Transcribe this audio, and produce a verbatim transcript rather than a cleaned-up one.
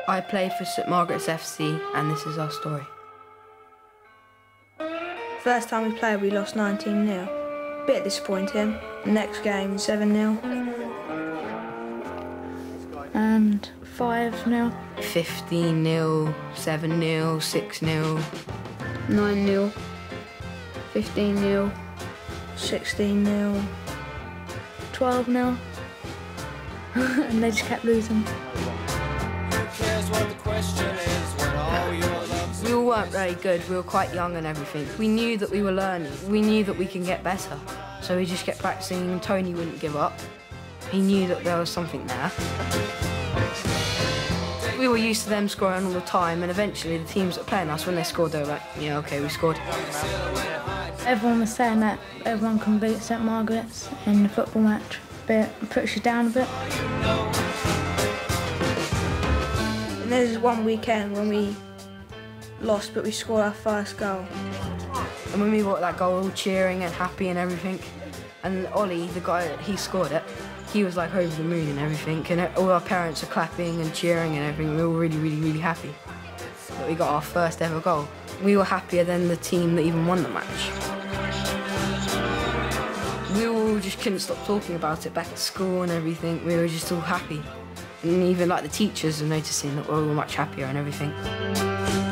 I played for St Margaret's F C, and this is our story. First time we played, we lost nineteen nil. Bit disappointing. Next game, seven nil. And five nil. fifteen nil, seven nil, six nil. nine nil. fifteen nil. sixteen nil. twelve nil. And they just kept losing. We all weren't very good, we were quite young and everything. We knew that we were learning, we knew that we can get better. So we just kept practicing, and Tony wouldn't give up. He knew that there was something there. We were used to them scoring all the time, and eventually the teams that were playing us, when they scored, they were like, yeah, okay, we scored. Everyone was saying that everyone can beat St Margaret's in the football match, but it puts you down a bit. And there's one weekend when we lost, but we scored our first goal. And when we got that goal, all cheering and happy and everything, and Ollie, the guy, he scored it, he was like over the moon and everything, and all our parents are clapping and cheering and everything. We were really, really, really happy that we got our first ever goal. We were happier than the team that even won the match. We all just couldn't stop talking about it back at school and everything. We were just all happy. And even like the teachers were noticing that we were all much happier and everything.